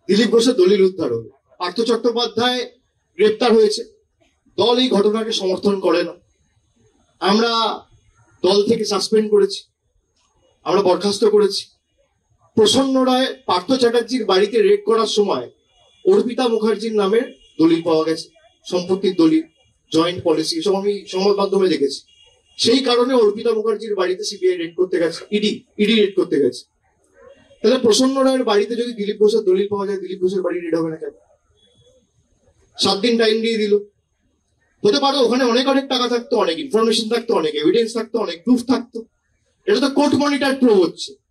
দিলীপ ঘোষের দলিল উদ্ধার হলো, পার্থ চট্টোপাধ্যায় গ্রেপ্তার হয়েছে, দল এই ঘটনাকে সমর্থন করে না, আমরা দল থেকে সাসপেন্ড করেছি, আমরা বরখাস্ত করেছি। প্রসন্ন রায় পার্থ চ্যাটার্জির বাড়িতে রেড করার সময় অর্পিতা মুখার্জির নামের দলিল পাওয়া গেছে, সম্পত্তির দলিল, জয়েন্ট পলিসি, এসব আমি সংবাদ মাধ্যমে দেখেছি। সেই কারণে অর্পিতা মুখার্জির বাড়িতে সিবিআই রেড করতে গেছে, ইডি রেড করতে গেছে। তাহলে প্রসন্ন রায়ের বাড়িতে যদি দিলীপ ঘোষের দলিল পাওয়া যায়, দিলীপ ঘোষের বাড়ি রেড হবে না কেন? 7 দিন টাইম দিয়ে দিল। হতে পারে ওখানে অনেক টাকা থাকতো, অনেক ইনফরমেশন থাকতো, অনেক এভিডেন্স থাকতো, অনেক প্রুফ থাকতো। এটা তো কোর্ট মনিটর প্রুভ হচ্ছে।